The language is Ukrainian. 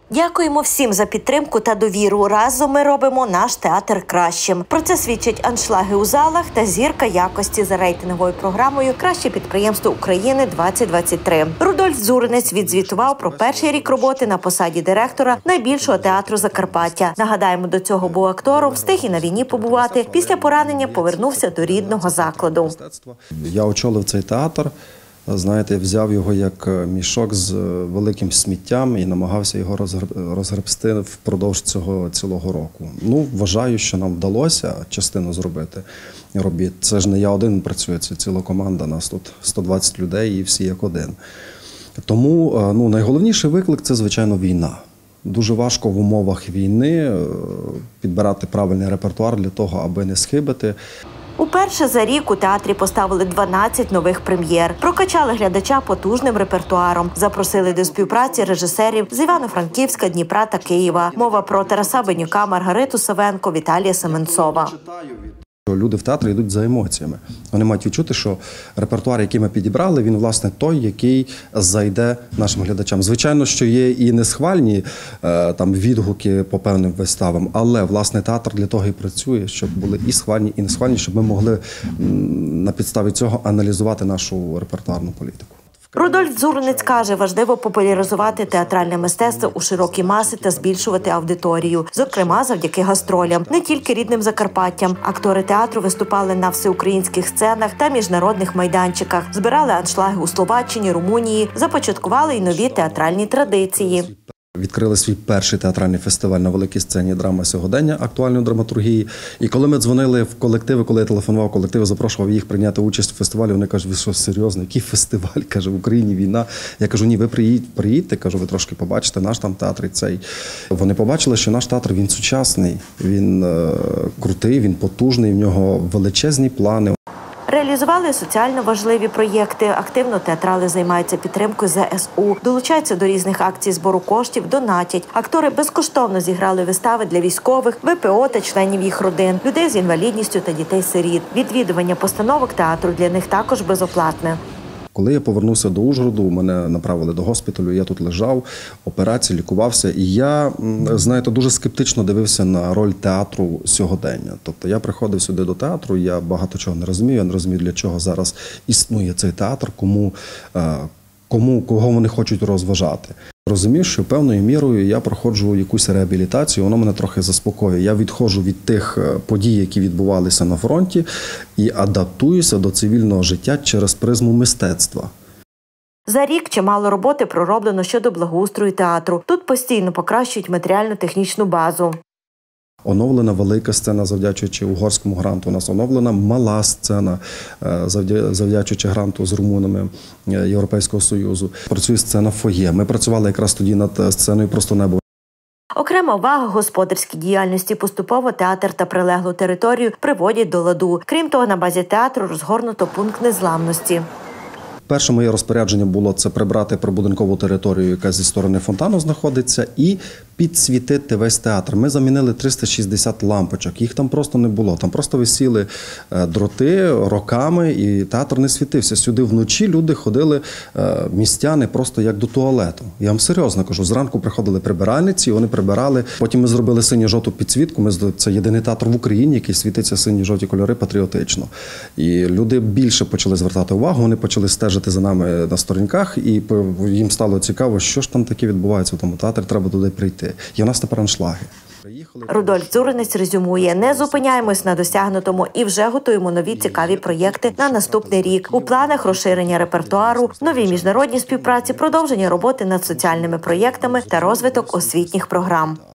Дякуємо всім за підтримку та довіру. Разом ми робимо наш театр кращим. Про це свідчать аншлаги у залах та зірка якості за рейтинговою програмою «Краще підприємство України-2023». Рудольф Дзуринець відзвітував про перший рік роботи на посаді директора найбільшого театру Закарпаття. Нагадаємо, до цього був актором, встиг і на війні побувати. Після поранення повернувся до рідного закладу. Я очолив цей театр. Знаєте, я взяв його як мішок з великим сміттям і намагався його розгребсти впродовж цього цілого року. Вважаю, що нам вдалося частину зробити робіт. Це ж не я один працюю, це ціла команда, нас тут 120 людей і всі як один. Тому найголовніший виклик – це, звичайно, війна. Дуже важко в умовах війни підбирати правильний репертуар для того, аби не схибити. Уперше за рік у театрі поставили 12 нових прем'єр. Прокачали глядача потужним репертуаром. Запросили до співпраці режисерів з Івано-Франківська, Дніпра та Києва. Мова про Тараса Бенюка, Маргариту Савенко, Віталія Семенцова. Люди в театрі йдуть за емоціями. Вони мають відчути, що репертуар, який ми підібрали, він, власне, той, який зайде нашим глядачам. Звичайно, що є і несхвальні відгуки по певним виставам, але, власне, театр для того і працює, щоб були і схвальні, і несхвальні, щоб ми могли на підставі цього аналізувати нашу репертуарну політику. Рудольф Дзуринець каже, важливо популяризувати театральне мистецтво у широкі маси та збільшувати аудиторію. Зокрема, завдяки гастролям. Не тільки рідним Закарпаттям. Актори театру виступали на всеукраїнських сценах та міжнародних майданчиках. Збирали аншлаги у Словаччині, Румунії. Започаткували й нові театральні традиції. Відкрили свій перший театральний фестиваль на великій сцені «Драма сьогодення» актуальної драматургії. І коли ми дзвонили в колективи, коли я телефонував колективи, запрошував їх прийняти участь у фестивалі, вони кажуть, ви що, серйозно, який фестиваль? Каже, в Україні війна. Я кажу, ні, ви приїдьте, кажу, ви трошки побачите наш там театр і цей. Вони побачили, що наш театр, він сучасний, він крутий, він потужний, в нього величезні плани. Реалізували соціально важливі проєкти. Активно театрали займаються підтримкою ЗСУ, долучаються до різних акцій збору коштів, донатять. Актори безкоштовно зіграли вистави для військових, ВПО та членів їх родин, людей з інвалідністю та дітей-сиріт. Відвідування постановок театру для них також безоплатне. Коли я повернувся до Ужгороду, мене направили до госпіталю, я тут лежав, операції, лікувався. І я, знаєте, дуже скептично дивився на роль театру сьогодення. Тобто я приходив сюди до театру, я багато чого не розумію, я не розумію, для чого зараз існує цей театр, кого вони хочуть розважати. Розумію, що певною мірою я проходжу якусь реабілітацію, воно мене трохи заспокоює. Я відходжу від тих подій, які відбувалися на фронті, і адаптуюся до цивільного життя через призму мистецтва. За рік чимало роботи пророблено щодо благоустрою театру. Тут постійно покращують матеріально-технічну базу. Оновлена велика сцена, завдячуючи угорському гранту. У нас оновлена мала сцена, завдячуючи гранту з румунами Європейського Союзу. Працює сцена фоє. Ми працювали якраз тоді над сценою «Просто небо». Окрема увага господарській діяльності. Поступово театр та прилеглу територію приводять до ладу. Крім того, на базі театру розгорнуто пункт незламності. Перше моє розпорядження було це прибрати прибудинкову територію, яка зі сторони фонтану знаходиться, і підсвітити весь театр. Ми замінили 360 лампочок, їх там просто не було. Там просто висіли дроти роками, і театр не світився. Сюди вночі люди ходили, містяни, просто як до туалету. Я вам серйозно кажу, зранку приходили прибиральниці, вони прибирали. Потім ми зробили синьо-жовту підсвітку. Це єдиний театр в Україні, який світиться синьо-жовті кольори патріотично. І люди більше почали звертати увагу, вони почали стежити за нами на сторінках, і їм стало цікаво, що ж там таке відбувається в тому театрі, треба туди прийти. І у нас тепер аншлаги. Рудольф Дзуринець резюмує: не зупиняємось на досягнутому і вже готуємо нові цікаві проєкти на наступний рік. У планах розширення репертуару, нові міжнародні співпраці, продовження роботи над соціальними проєктами та розвиток освітніх програм.